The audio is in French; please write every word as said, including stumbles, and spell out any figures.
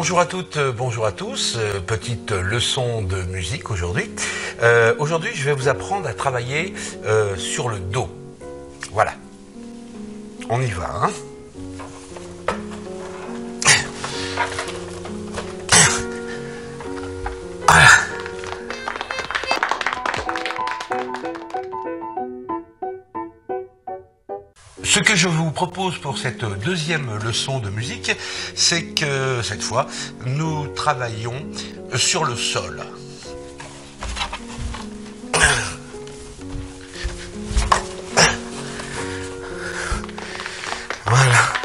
Bonjour à toutes, bonjour à tous. Euh, petite leçon de musique aujourd'hui. Euh, aujourd'hui, je vais vous apprendre à travailler euh, sur le Do. Voilà. On y va, hein. Voilà. Ce que je vous propose pour cette deuxième leçon de musique, c'est que cette fois, nous travaillons sur le sol. Voilà.